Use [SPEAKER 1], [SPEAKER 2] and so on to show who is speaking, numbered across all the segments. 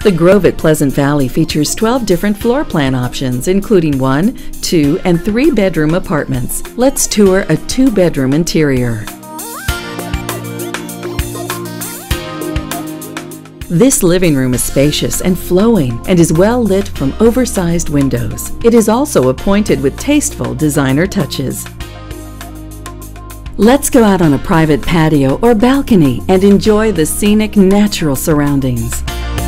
[SPEAKER 1] The Grove at Pleasant Valley features 12 different floor plan options, including 1, 2, and 3 bedroom apartments. Let's tour a 2-bedroom interior. This living room is spacious and flowing and is well lit from oversized windows. It is also appointed with tasteful designer touches. Let's go out on a private patio or balcony and enjoy the scenic natural surroundings.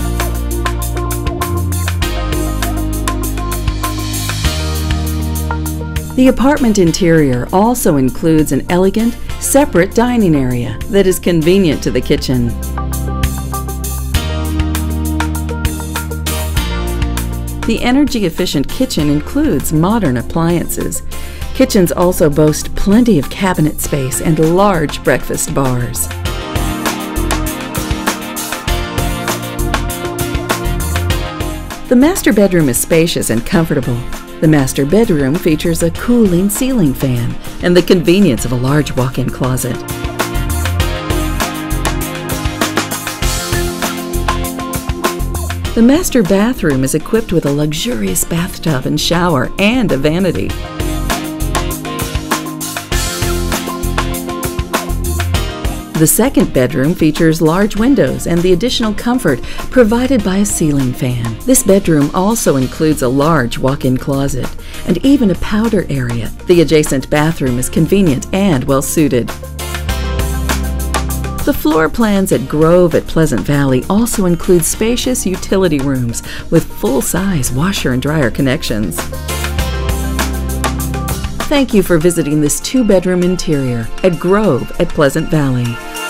[SPEAKER 1] The apartment interior also includes an elegant, separate dining area that is convenient to the kitchen. The energy-efficient kitchen includes modern appliances. Kitchens also boast plenty of cabinet space and large breakfast bars. The master bedroom is spacious and comfortable. The master bedroom features a cooling ceiling fan and the convenience of a large walk-in closet. The master bathroom is equipped with a luxurious bathtub and shower and a vanity. The second bedroom features large windows and the additional comfort provided by a ceiling fan. This bedroom also includes a large walk-in closet and even a powder area. The adjacent bathroom is convenient and well suited. The floor plans at Grove at Pleasant Valley also include spacious utility rooms with full-size washer and dryer connections. Thank you for visiting this 2-bedroom interior at Grove at Pleasant Valley.